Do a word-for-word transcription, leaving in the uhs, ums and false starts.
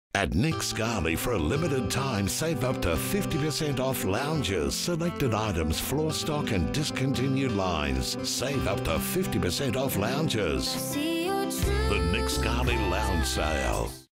At Nick Scali, for a limited time, save up to fifty percent off lounges, selected items, floor stock and discontinued lines. Save up to fifty percent off lounges. The Nick Scali Lounge Sale.